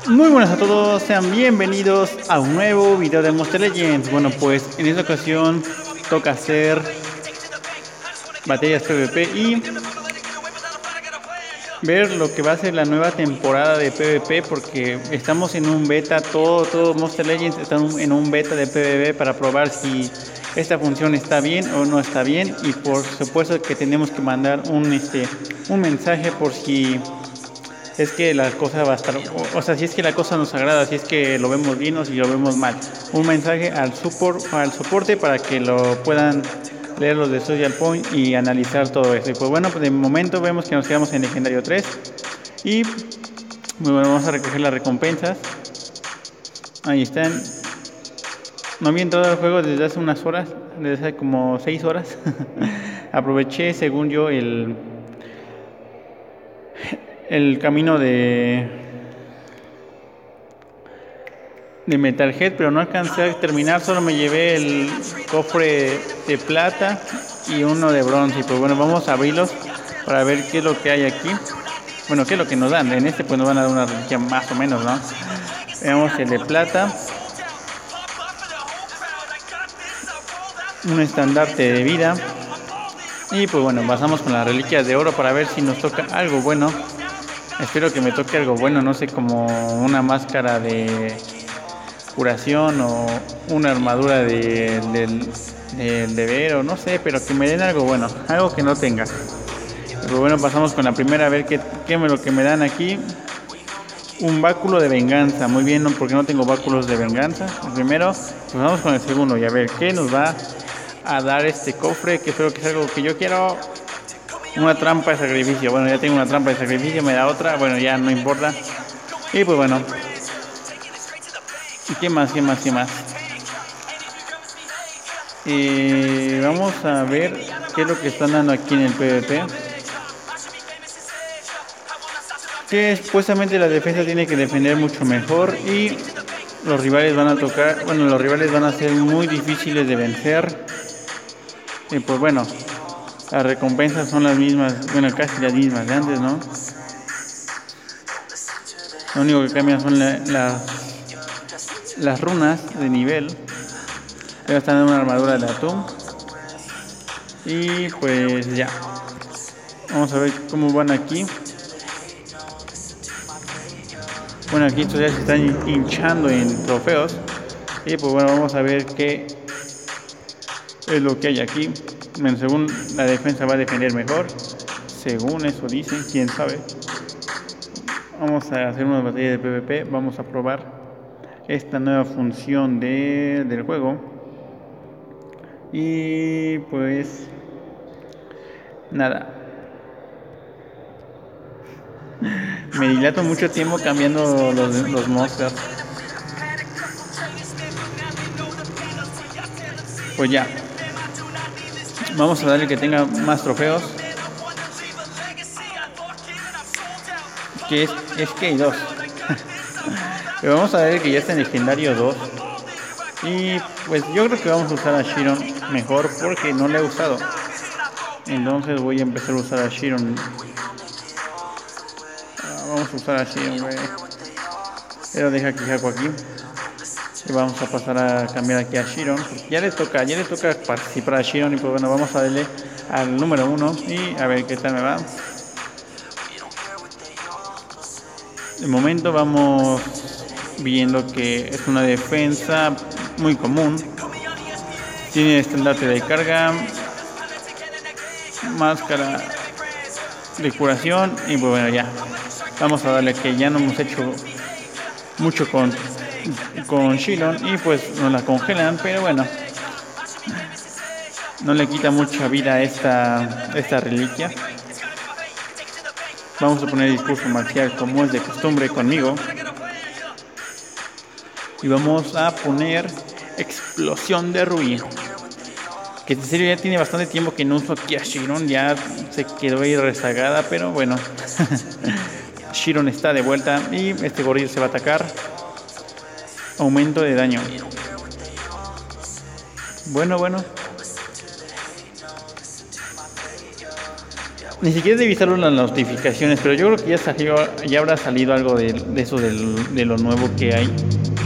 Muy buenas a todos, sean bienvenidos a un nuevo video de Monster Legends. Bueno, pues en esta ocasión toca hacer batallas PvP y ver lo que va a ser la nueva temporada de PvP, porque estamos en un beta, todo Monster Legends está en un beta de PvP para probar si esta función está bien o no está bien, y por supuesto que tenemos que mandar un mensaje por si es que la cosa va a estar, o sea, si es que la cosa nos agrada, si es que lo vemos bien o si lo vemos mal. Un mensaje al soporte para que lo puedan leer los de Social Point y analizar todo eso. Y pues bueno, pues de momento vemos que nos quedamos en Legendario 3 y bueno, vamos a recoger las recompensas. Ahí están. No había entrado al juego desde hace unas horas, desde hace como 6 horas. Aproveché, según yo, el camino de Metalhead, pero no alcancé a terminar, solo me llevé el cofre de plata y uno de bronce. Y pues bueno, vamos a abrirlos para ver qué es lo que hay aquí. Bueno, qué es lo que nos dan. En este pues nos van a dar una reliquia más o menos, ¿no? Veamos el de plata, un estandarte de vida. Y pues bueno, pasamos con las reliquias de oro para ver si nos toca algo bueno. Espero que me toque algo bueno, no sé, como una máscara de curación o una armadura del deber, o no sé, pero que me den algo bueno, algo que no tenga. Pero bueno, pasamos con la primera, a ver qué es lo que me dan aquí. Un báculo de venganza, muy bien, ¿no? Porque no tengo báculos de venganza. El primero, pues vamos con el segundo y a ver qué nos va a dar este cofre, que espero que es algo que yo quiero. Una trampa de sacrificio, bueno, ya tengo una trampa de sacrificio, me da otra, bueno, ya no importa. Y pues bueno, ¿qué más? Vamos a ver qué es lo que están dando aquí en el PvP. Que supuestamente la defensa tiene que defender mucho mejor y los rivales van a tocar, bueno, los rivales van a ser muy difíciles de vencer. Y pues bueno, las recompensas son las mismas, bueno, casi las mismas de antes, ¿no? Lo único que cambian son las runas de nivel. Ya están en una armadura de atún. Y pues ya. Vamos a ver cómo van aquí. Bueno, aquí estos ya se están hinchando en trofeos. Y pues bueno, vamos a ver qué es lo que hay aquí. Bueno, según la defensa va a defender mejor. Según eso dicen, quién sabe. Vamos a hacer una batalla de PvP. Vamos a probar esta nueva función del juego. Y pues nada. Me dilato mucho tiempo cambiando los monsters. Pues ya. Vamos a darle que tenga más trofeos. Que es que hay 2. Pero vamos a ver que ya está en legendario 2. Y pues yo creo que vamos a usar a Shiron mejor porque no le he usado. Entonces voy a empezar a usar a Shiron. Vamos a usar a Shiron, güey. Pero deja que hago aquí. Y vamos a pasar a cambiar aquí a Shiron. Ya le toca participar a Shiron. Y pues bueno, vamos a darle al número 1 y a ver qué tal me va. De momento vamos viendo que es una defensa muy común. Tiene estandarte de carga, máscara de curación y pues bueno, ya. Vamos a darle que ya no hemos hecho mucho con Shiron y pues nos la congelan, pero bueno, no le quita mucha vida a esta reliquia. Vamos a poner discurso marcial como es de costumbre conmigo. Y vamos a poner explosión de rubí. Que en serio ya tiene bastante tiempo que no uso aquí a Shiron. Ya se quedó ahí rezagada, pero bueno. Shiron está de vuelta y este gorila se va a atacar. Aumento de daño. Bueno. Ni siquiera he revisado las notificaciones, pero yo creo que ya habrá salido algo de eso de lo nuevo que hay.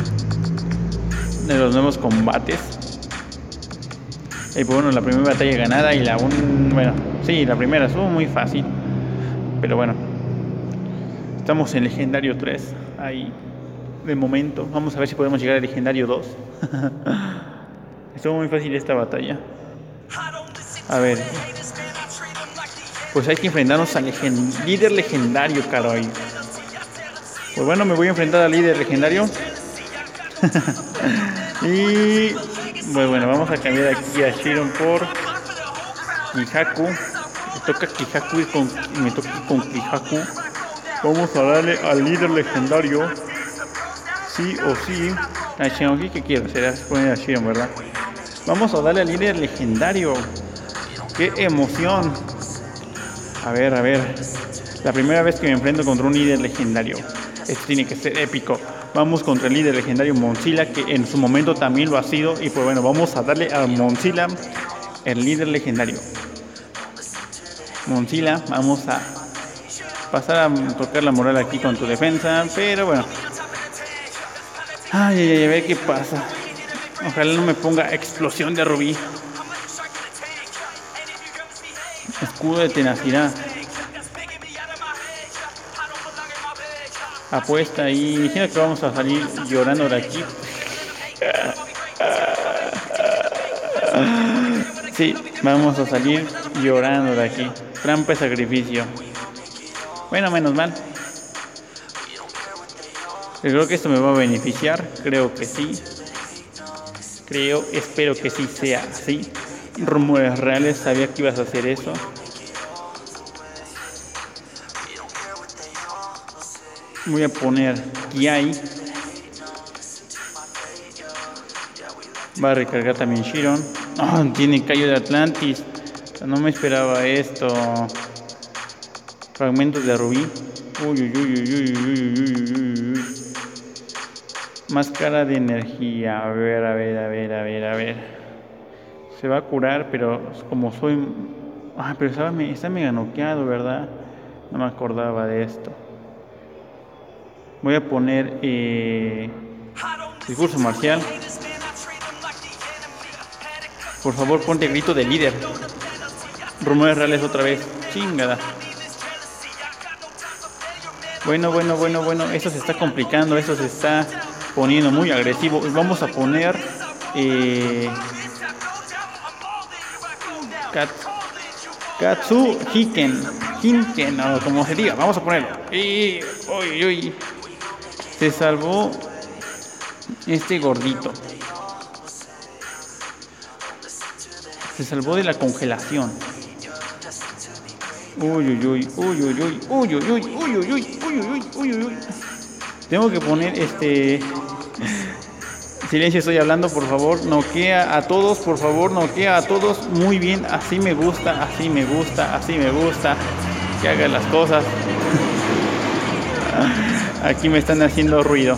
De los nuevos combates. Y pues bueno, la primera batalla ganada y bueno, sí, la primera estuvo muy fácil. Pero bueno. Estamos en Legendario 3. Ahí. De momento. Vamos a ver si podemos llegar al Legendario 2. Estuvo muy fácil esta batalla. A ver. Pues hay que enfrentarnos al líder legendario, caray. Pues bueno, me voy a enfrentar al líder legendario. Y pues bueno, vamos a cambiar aquí a Shiron por Kihaku. Me toca Kihaku me toca con Kihaku. Vamos a darle al líder legendario. Sí o sí. A Shion, ¿qué quiero? Será poner a Shiron, ¿verdad? Vamos a darle al líder legendario. ¡Qué emoción! A ver. La primera vez que me enfrento contra un líder legendario. Esto tiene que ser épico. Vamos contra el líder legendario Moncilla, que en su momento también lo ha sido. Y pues bueno, vamos a darle a Moncilla, el líder legendario. Moncilla, vamos a pasar a tocar la moral aquí con tu defensa. Pero bueno. Ay, a ver qué pasa. Ojalá no me ponga explosión de rubí. Escudo de tenacidad. Apuesta ahí. Imagino que vamos a salir llorando de aquí. Sí, vamos a salir llorando de aquí. Trampa y sacrificio. Bueno, menos mal. Creo que esto me va a beneficiar. Creo que sí. Espero que sí sea así. Rumores reales, sabía que ibas a hacer eso. Voy a poner Kiai. Va a recargar también Shiron. Oh, tiene Cayo de Atlantis. No me esperaba esto. Fragmentos de rubí. Uy. Máscara de energía. A ver. Se va a curar, pero como soy... pero está mega noqueado, ¿verdad? No me acordaba de esto. Voy a poner discurso marcial. Por favor, ponte grito de líder. Rumores reales otra vez. Chingada. Bueno. Esto se está complicando. Esto se está poniendo muy agresivo. Vamos a poner Katsu Hinken, o como se diga. Vamos a ponerlo. Uy. Se salvó este gordito. Se salvó de la congelación. Uy. Tengo que poner silencio, estoy hablando, por favor. Noquea a todos, por favor, noquea a todos. Muy bien, así me gusta. Que haga las cosas. Aquí me están haciendo ruido.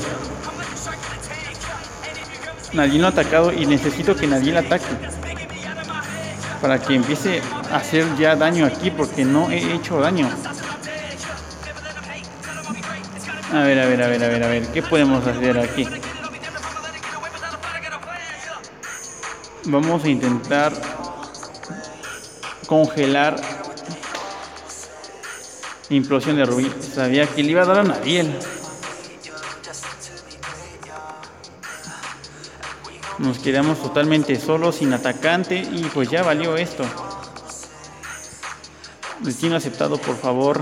Nadie no ha atacado y necesito que nadie le ataque. Para que empiece a hacer ya daño aquí, porque no he hecho daño. A ver. ¿Qué podemos hacer aquí? Vamos a intentar congelar implosión de rubí. Sabía que le iba a dar a Nadiel. Nos quedamos totalmente solos, sin atacante, y pues ya valió esto. Destino aceptado, por favor.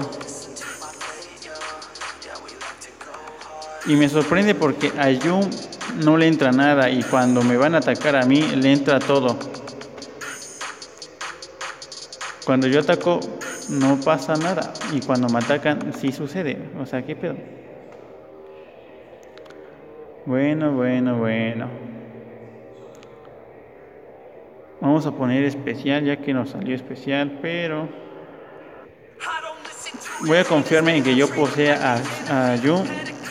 Y me sorprende porque a Yum no le entra nada, y cuando me van a atacar a mí le entra todo. Cuando yo ataco no pasa nada, y cuando me atacan sí sucede. O sea, ¿qué pedo? Bueno. Vamos a poner especial, ya que nos salió especial, pero voy a confiarme en que yo posea a Yu,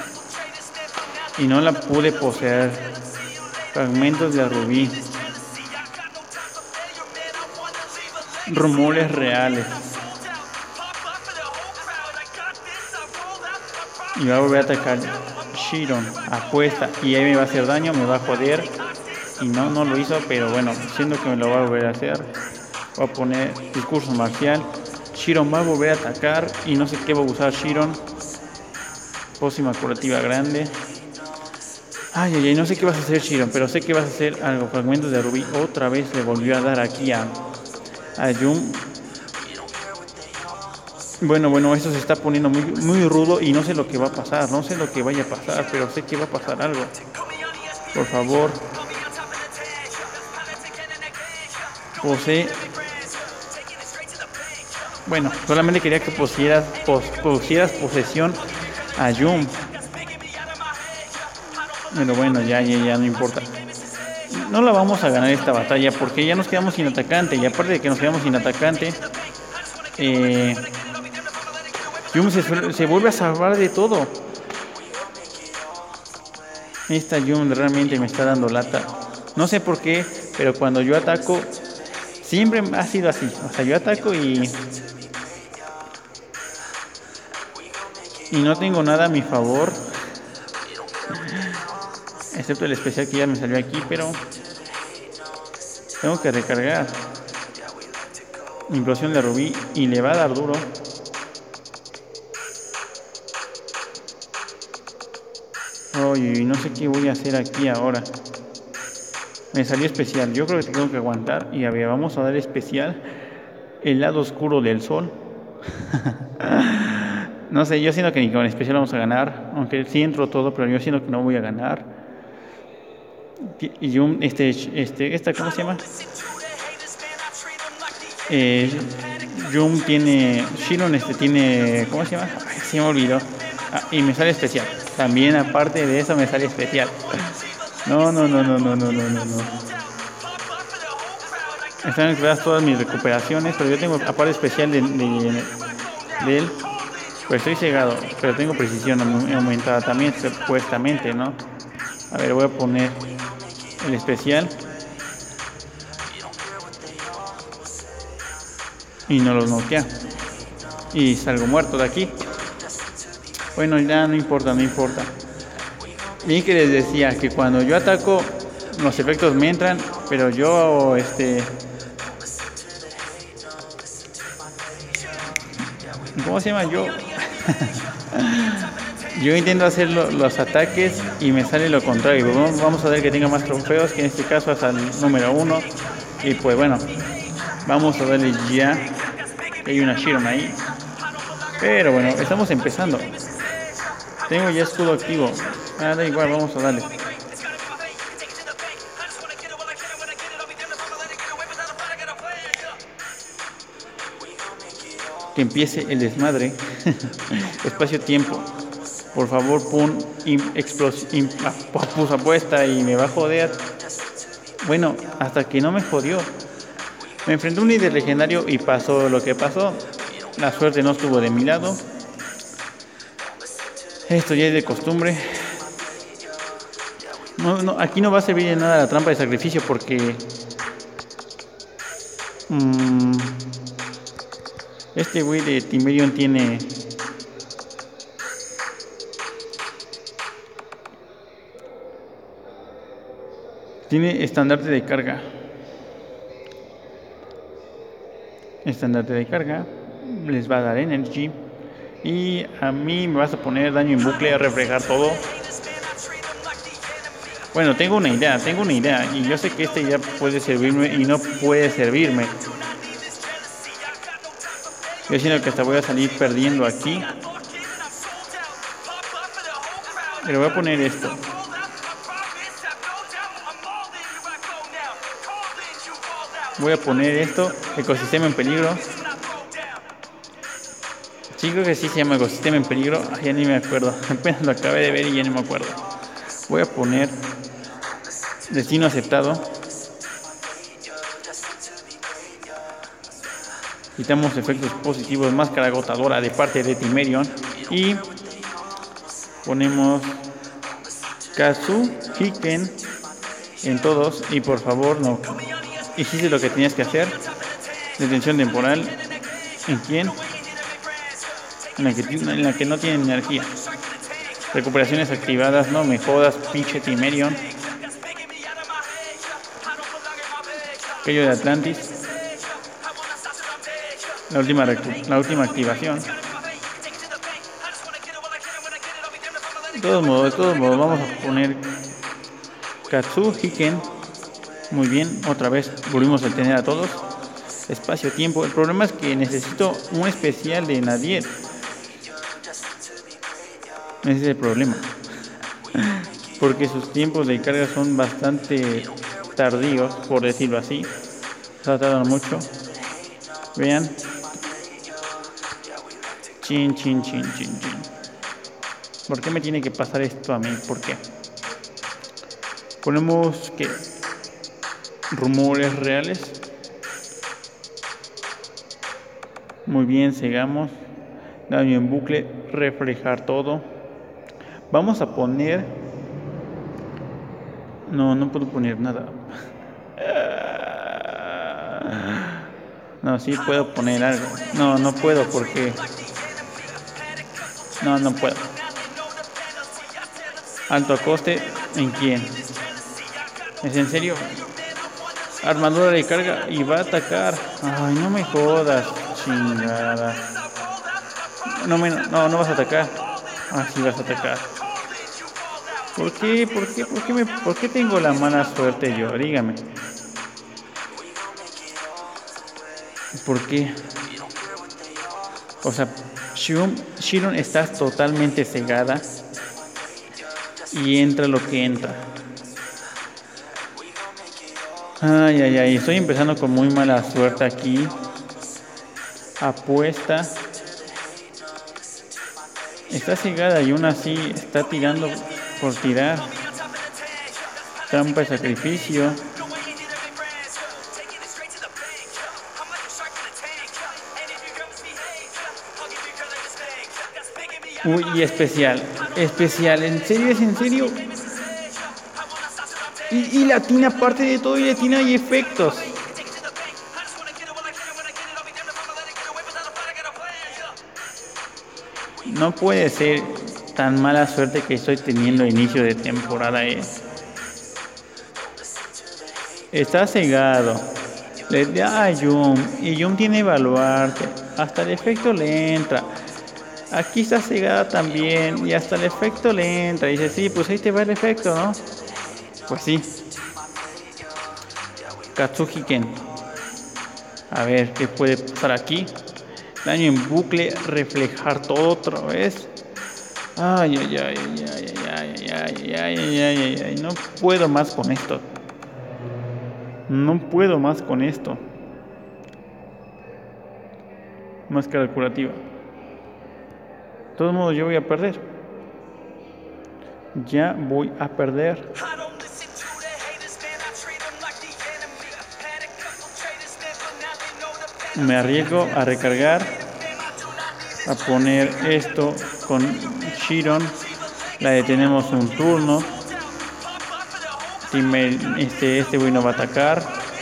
y no la pude poseer. Fragmentos de rubí. Rumores reales. Y va a volver a atacar Shiron. Apuesta. Y ahí me va a hacer daño, me va a joder. Y no lo hizo, pero bueno, siendo que me lo va a volver a hacer. Voy a poner discurso marcial. Shiron va a volver a atacar. Y no sé qué va a usar Shiron. Pócima curativa grande. Ay, no sé qué vas a hacer, Shiron, pero sé que vas a hacer algo. Fragmentos de rubí. Otra vez le volvió a dar aquí a Yum. Bueno, esto se está poniendo muy rudo y no sé lo que va a pasar. No sé lo que vaya a pasar, pero sé que va a pasar algo. Por favor. José. Bueno, solamente quería que pusieras posesión a Yum. Pero bueno, ya no importa. No la vamos a ganar esta batalla porque ya nos quedamos sin atacante. Y aparte de que nos quedamos sin atacante, Yum se vuelve a salvar de todo. Esta Yum realmente me está dando lata. No sé por qué, pero cuando yo ataco, siempre ha sido así. O sea, yo ataco y no tengo nada a mi favor. Excepto el especial que ya me salió aquí, pero tengo que recargar. Implosión de rubí y le va a dar duro. Oye, no sé qué voy a hacer aquí ahora. Me salió especial. Yo creo que tengo que aguantar. Y a ver, vamos a dar especial. El lado oscuro del sol. No sé, yo siento que ni con especial vamos a ganar. Aunque sí entro todo, pero yo siento que no voy a ganar. Y Yum, ¿cómo se llama? Yum tiene. Shiron tiene. ¿Cómo se llama? Ay, se me olvidó. Y me sale especial. También aparte de eso me sale especial. No. Están activadas todas mis recuperaciones, pero yo tengo aparte especial de él. Pues estoy cegado, pero tengo precisión aumentada también, supuestamente, ¿no? A ver, voy a poner el especial. Y no los noquea. Y salgo muerto de aquí. Bueno, ya no importa. Y que les decía que cuando yo ataco, los efectos me entran, pero yo, ¿cómo se llama? Yo intento hacer los ataques y me sale lo contrario. Vamos a ver que tenga más trofeos, que en este caso es al número 1. Y pues bueno, vamos a darle ya. Hay una Shiron ahí. Pero bueno, estamos empezando. Tengo ya escudo activo. Da igual, vamos a darle. Que empiece el desmadre. Espacio-tiempo. Por favor, pon puso apuesta y me va a joder. Bueno, hasta que no me jodió. Me enfrenté a un líder legendario y pasó lo que pasó. La suerte no estuvo de mi lado. Esto ya es de costumbre. No, aquí no va a servir de nada la trampa de sacrificio porque este güey de Timerion tiene estandarte de carga. Estandarte de carga les va a dar energy. Y a mí me vas a poner daño en bucle a reflejar todo. Bueno, tengo una idea. Y yo sé que esta idea puede servirme y no puede servirme. Yo siento que hasta voy a salir perdiendo aquí. Pero voy a poner esto. Voy a poner esto. Ecosistema en peligro. Sí, creo que sí se llama ecosistema en peligro. Ya ni me acuerdo. Apenas lo acabé de ver y ya no me acuerdo. Voy a poner destino aceptado. Quitamos efectos positivos, máscara agotadora de parte de Timerion. Y ponemos Kazu Hiken en todos. Y por favor, no. Hiciste lo que tenías que hacer. Detención temporal. ¿En quién? En la que no tiene energía. Recuperaciones activadas, no me jodas, pinche Timerion. Aquello de Atlantis. La última activación. De todos modos, vamos a poner Katsuhiken. Muy bien, otra vez volvimos a tener a todos. Espacio-tiempo. El problema es que necesito un especial de Nadier. Ese es el problema. Porque sus tiempos de carga son bastante tardíos, por decirlo así. Se tardan mucho. Vean. Chin. ¿Por qué me tiene que pasar esto a mí? ¿Por qué? Ponemos que rumores reales. Muy bien, sigamos. Daño en bucle, reflejar todo. Vamos a poner... No puedo poner nada. No, sí puedo poner algo. No puedo porque... No puedo. Alto a coste, ¿en quién? ¿Es en serio? Armadura de carga y va a atacar. Ay, no me jodas, chingada. No vas a atacar. Ah, sí vas a atacar. ¿Por qué tengo la mala suerte yo? Dígame. ¿Por qué? O sea, Shiron está totalmente cegada y entra lo que entra. Ay, estoy empezando con muy mala suerte aquí. Apuesta. Está cegada y aún así está tirando por tirar. Trampa de sacrificio. Uy, y especial. ¿En serio? Y latina, aparte de todo, y latina hay efectos. No puede ser tan mala suerte que estoy teniendo a inicio de temporada. Está cegado. Le da a Yum. Y Yum tiene evaluarte. Hasta el efecto le entra. Aquí está cegada también. Y hasta el efecto le entra. Y dice, sí, pues ahí te va el efecto, ¿no? Pues sí. Katsuhiken. A ver, ¿qué puede pasar aquí? Daño en bucle, reflejar todo otra vez. Ay. No puedo más con esto. Máscara curativa. De todos modos, yo voy a perder. Me arriesgo a recargar, a poner esto con Shiron. La detenemos un turno. Este güey no va a atacar.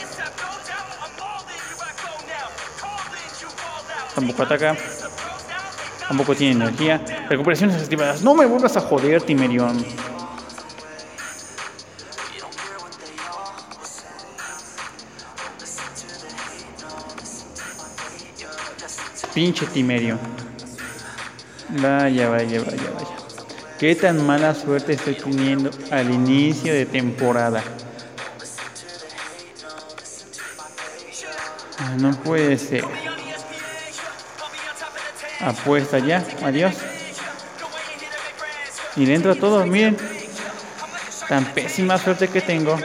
Tampoco ataca. Tampoco tiene energía. Recuperaciones activadas. No me vuelvas a joder, Timerion. Pinche Timerion. Vaya. Qué tan mala suerte estoy teniendo al inicio de temporada. No puede ser. Apuesta ya. Adiós. Y le entra todo. Miren. Tan pésima suerte que tengo.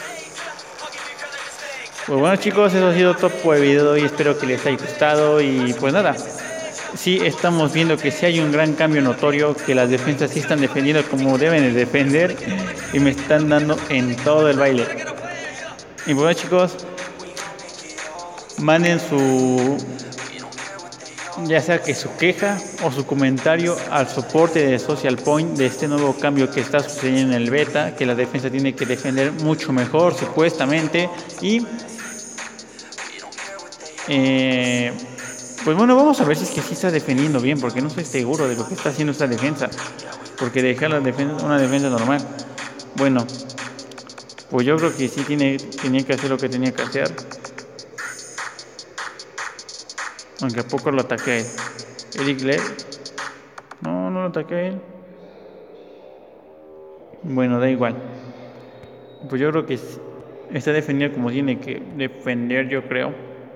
Pues bueno, chicos, eso ha sido todo por el video y espero que les haya gustado. Y pues nada, sí estamos viendo que sí hay un gran cambio notorio, que las defensas sí están defendiendo como deben de defender y me están dando en todo el baile. Y bueno, chicos, manden ya sea que su queja o su comentario al soporte de Social Point de este nuevo cambio que está sucediendo en el beta, que la defensa tiene que defender mucho mejor supuestamente. Y pues bueno, vamos a ver si es que sí está defendiendo bien, porque no estoy seguro de lo que está haciendo esta defensa. porque dejar una defensa normal. Bueno, pues yo creo que sí tenía que hacer lo que tenía que hacer. Aunque a poco lo ataqué a él. Eric Led. No lo ataqué a él. Bueno, da igual. Pues yo creo que está defendido como tiene que defender, yo creo.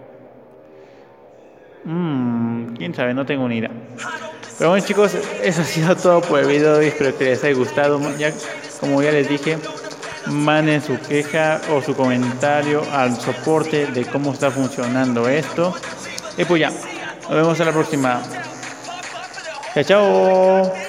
Quién sabe, no tengo ni idea. Pero bueno, chicos, eso ha sido todo por el video de hoy. Espero que les haya gustado. Como ya les dije, manden su queja o su comentario al soporte de cómo está funcionando esto. Y pues ya, nos vemos en la próxima. Chao, chao.